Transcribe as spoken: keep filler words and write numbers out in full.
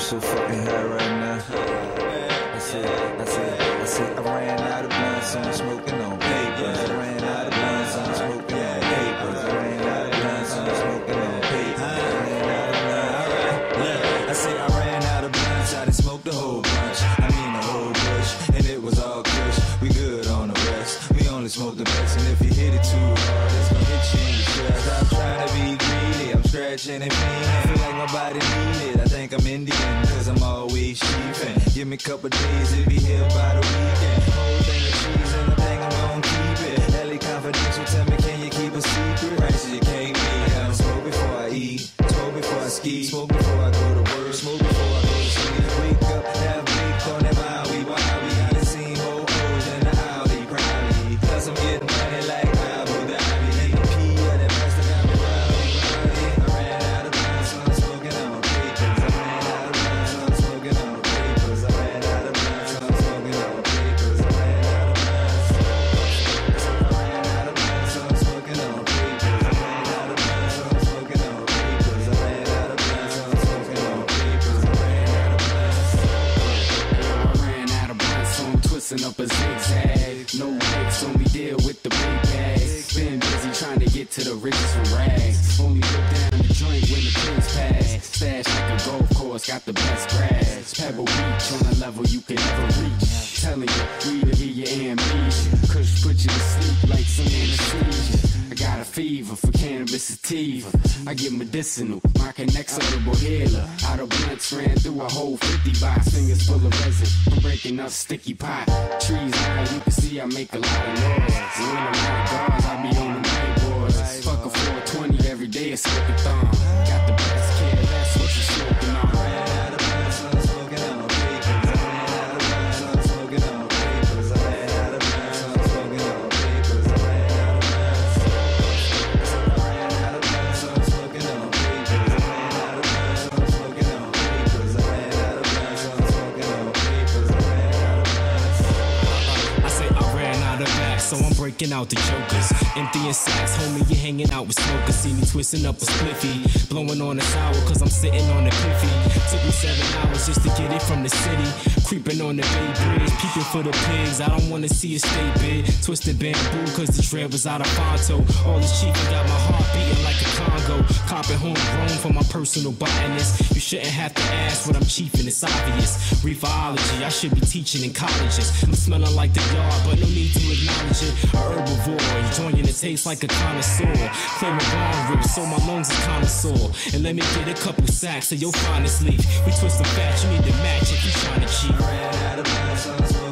so fucking high right now. I said, I said, I said, I ran out of blunts, so I'm smoking on papers. I ran out of blunts, so I'm smoking on papers. I ran out of blunts, so I'm smoking on papers. I ran out of blunts. Alright, yeah. I say I ran out of blunts, I done smoked a whole bunch. I mean a whole bush, and it was all kush. We good on the rest. We only smoke the best, and if you hit it too hard, it's gonna hit you in the chest. I'm trying to be greedy, I'm scratching and feeling. Feel like my body need it. I think I'm Indian, cause I'm always sheeping. Give me a couple days, it be here by the weekend. Whole thing of cheese, and I think I'm gonna keep it. Ellie confidential, tell me, can you keep a secret? Prices you can't beat. I smoke before I eat, smoke before I ski, smoke before I go to work, smoke before I go to sleep. Wake up, have baked on that Maui, Wabi. I done seen more O's in the Audi, probably. Cause I'm getting money like Abu Dhabi. A P of that master got me rowdy, rowdy. I ran out of blunts, so I'm smoking on papers. I ran out of blunts, so I'm smoking on papers. I ran out of blunts, so I'm smoking on papers. I ran out of blunts. I ran out of blunts, so I'm smoking on papers. I ran out of blunts, so I'm smoking on papers. I ran out of blunts, so I'm smoking on papers. I ran out of blunts. I ran out of blunts, so I'm twisting up a zigzag. No licks, only deal with the big bags. Been busy trying to get to the riches from rags. Only put down the joint when the kids pass. Stash like a golf course, got the best grass. Pebble Beach on a level you can never reach. Telling you, we to hear your amnesia. Kush put you to sleep like some anesthesia. I got a fever for cannabis sativa. I get medicinal, my inexorable healer. Out of blunts ran through a whole fifty box. Fingers full of resin, I'm breaking up sticky pot. Trees high, you can see I make a lot of noise. And when I'm out of guards, I be on the night boards. Fuck a four twenty every day, a smoking thumb. Got the best kid, that's what you smoking on. I ran out of blunts, so I'm smoking on papers. I ran out of blunts, so I'm smoking on papers. I ran out of blunts, so I'm smoking on papers. I ran out of blunts. I ran out of blunts, so I'm smoking on papers. I ran out of blunts, so I'm smoking on papers. I ran out of blunts, so I'm smoking on papers. I ran out of blunts. I say I ran out of back, so I'm breaking out the jokers. Emptying sacks, homie, you hanging out with smokers. See me twisting up a spliffy, blowing on the sour, cause I'm sitting on the piffy. Took me seven hours just to get it from the city. Creeping on the Bay Bridge, peeping for the pigs. I don't wanna see it stay big. Twisted bamboo, cause the dread was out of Fonto. All this cheating got my heart beating like a Congo. Copping homegrown for my personal botanist. You shouldn't have to ask what I'm chiefing, it's obvious. Reefology, I should be teaching in colleges. I'm smelling like the yard, but no need to acknowledge it. A herbivore, enjoying the taste like a connoisseur. Clearing bone ribs, so my lungs is kinda sore. And let me get a couple sacks of your finest leaf. We twist the fat, you need to match if you trying to cheat. I ran out of blunts, so I'm smoking